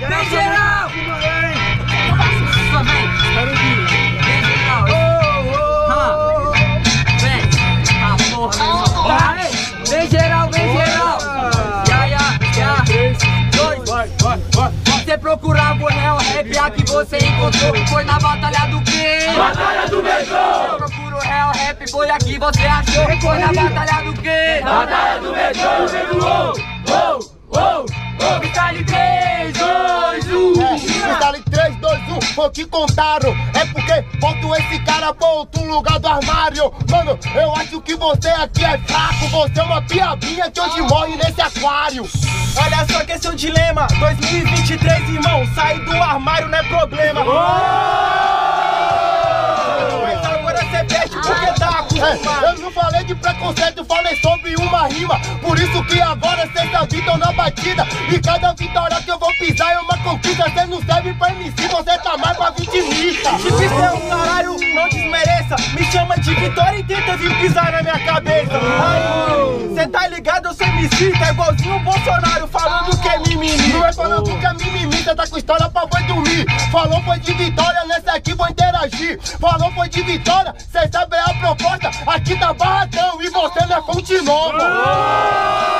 Vem geral! Vem geral, vem geral! Ya! 3, 2, vai! Você procurava o real rap, a que você encontrou foi na batalha do quê? Batalha do metrô! Você procura o real rap, foi aqui você achou foi na batalha do quê? Batalha do metrô! Freestyle 3, 2, 1 Freestyle 3, 2, 1 foi o que contaram. É porque boto esse cara pra outro lugar do armário. Mano, eu acho que você aqui é fraco. Você é uma piabinha que hoje morre nesse aquário. Olha só que esse é o dilema. 2023, irmão, sair do armário não é problema. Mas agora você veste porque tá acostumado. Eu não falei de preconceito, falei sobre uma rima. Por isso que agora cê tá vindo na batida. E cada vitória que eu vou pisar é uma conquista. Cê não serve pra MC, você tá mais pra vitimista. Se fizer um caralho, não desmereça. Me chama de vitória e tenta vir pisar na minha cabeça. Aí, cê tá ligado, eu sou MC, tá igualzinho o Bolsonaro falando que é mimimi. Não é falando que é mimimi, cê tá com história pra boi dormir. Falou foi de vitória, nessa aqui vou interagir. Falou foi de vitória, cê sabe a proposta. Aqui tá barradão e você não é fonte nova.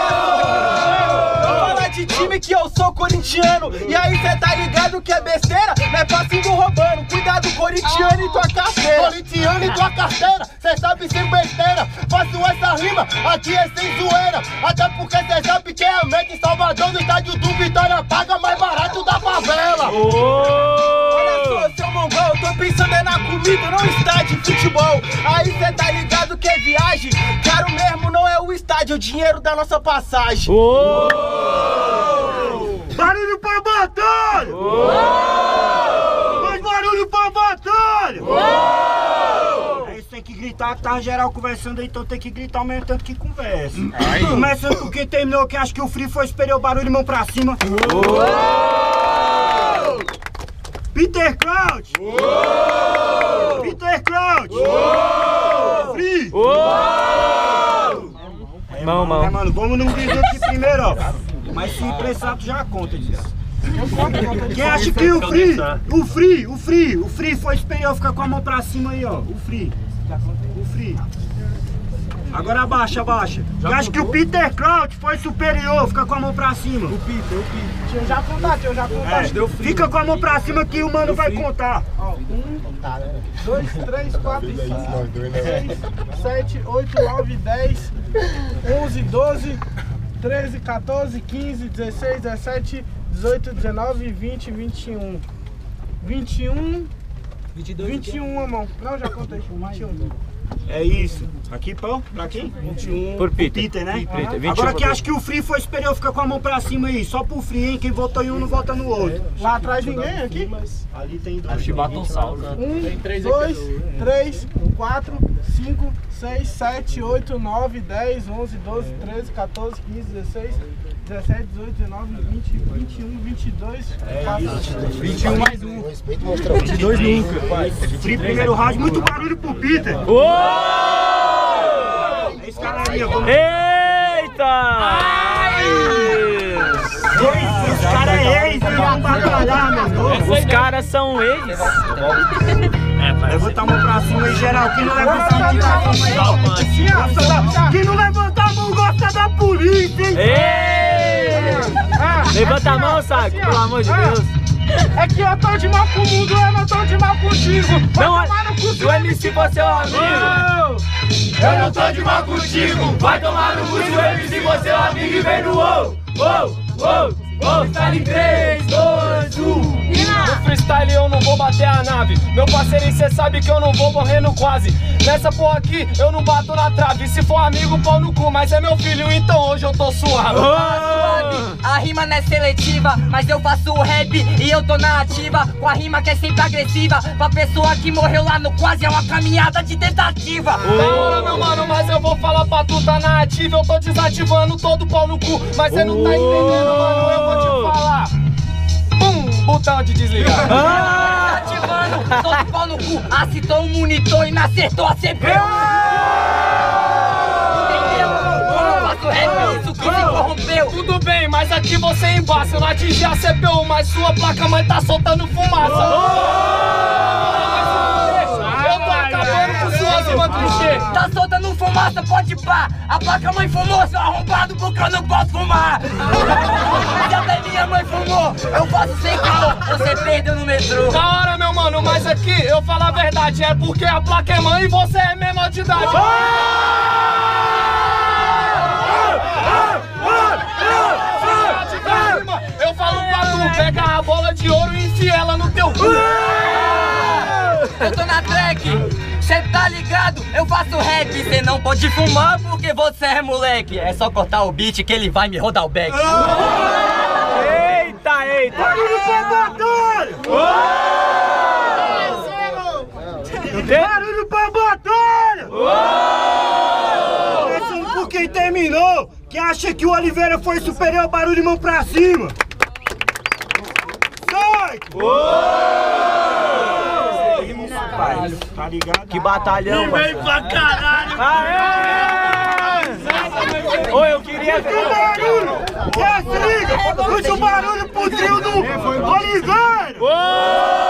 De time que eu sou corintiano. E aí cê tá ligado que é besteira? Não é passinho roubando. Cuidado, corintiano e tua carteira. Corintiano e tua carteira, cê sabe sem besteira. Faço essa rima, aqui é sem zoeira. Até porque cê sabe que é a meta em Salvador. No estádio do Vitória paga mais barato da favela. Olha só, seu mongol, eu tô pensando é na comida, não estádio de futebol. Aí cê tá ligado que é viagem. Caro mesmo não é o estádio, é o dinheiro da nossa passagem. Barulho pra batalha! Mais barulho pra batalha! É isso, tem que gritar, que tá geral conversando aí, então tem que gritar ao mesmo tanto que conversa. Começando porque terminou, que acho que o Free foi superior, barulho, mão pra cima. Peter Cloud! Peter Cloud! Free! Mão. Mano, vamos num vídeo aqui primeiro, ó. Mas se precisar, tu já conta disso. Quem acha que o Free foi superior, fica com a mão pra cima aí, ó. O Free. Agora abaixa. Quem acha que o Peter Cloud foi superior, fica com a mão pra cima. O Peter. Deixa eu já contar. Fica com a mão pra cima que o mano vai contar. 1, 2, 3, 4, 5, 6, 7, 8, 9, 10, 11, 12, 13, 14, 15, 16, 17, 18, 19, 20, 21. 21, 21 a mão. Não, já contei. 21. É isso. Aqui pra quem? 21. Por Peter, né? Peter, Agora quem acha que o Free foi superior, fica com a mão pra cima aí. Só pro Free, hein? Quem votou em um não vota no outro. Lá atrás ninguém aqui? Ali tem dois. Acho que Batonçal. 1, 2, 3, 4, 5, 6, 7, 8, 9, 10, 11, 12, 13, 14, 15, 16, 17, 18, 19, 20, 21, 22, 21 mais um. 22 nunca. Free primeiro round, muito barulho pro Peter. É esse cara aí, vamos. Eita! Os caras é ex, vão batalhar, meu irmão. Os caras são eles. Levanta a mão pra cima aí, geral. Quem não levanta a mão tá com quem não levanta a mão gosta da polícia, hein? Levanta a mão, Saco, pelo amor de Deus. É que eu tô de mal com o mundo, eu não tô de mal contigo. Vai tomar no cu, do MC você é o amigo. Eu não tô de mal contigo, vai tomar no cu do MC, você é o amigo e vem no Freestyle 3, 2, 1. No freestyle eu não vou bater a nave. Meu parceiro, cê sabe que eu não vou morrendo quase. Nessa porra aqui eu não bato na trave. Se for amigo, pau no cu, mas é meu filho, então hoje eu tô suave. A rima não é seletiva, mas eu faço o rap e eu tô na ativa. Com a rima que é sempre agressiva. Pra pessoa que morreu lá no quase é uma caminhada de tentativa. Da hora, meu mano, mas eu vou falar pra tu, tá na ativa. Eu tô desativando todo pau no cu, mas cê não tá entendendo, mano, eu vou te falar. Botão de desligar. Ativando, todo pau no cu. Acitou o monitor e não acertou a CPU. Entendeu? Quando eu faço rap, isso que se corrompeu. Tudo bem, mas aqui você embaça. Eu não atingi a CPU, mas sua placa-mãe tá soltando fumaça. Eu tô acabando com suas irmãs clichê. Tá soltando fumaça, pode pá. A placa-mãe fumou, seu arrombado, porque eu não posso fumar. Se até minha mãe fumou, eu faço sem calor. Você perdeu no metrô. Da hora, meu mano, mas aqui eu falo a verdade. É porque a placa é mãe e você é menor de idade. Eu falo pra tu, pega a bola de ouro e enfia ela no teu cu. Eu tô na track, cê tá ligado? Eu faço rap, cê não pode fumar porque você é moleque. É só cortar o beat que ele vai me rodar o back. Eita, eita. Barulho pra batalha! Barulho pra batalha! Começando por quem terminou, que acha que o Oliveira foi superior, barulho, mão pra cima! Sai! Tá ligado? Que batalhão, mano! Vem pra caralho! Ô, eu queria ver o barulho! Se liga! Puxa o barulho pro trio do Oliveira!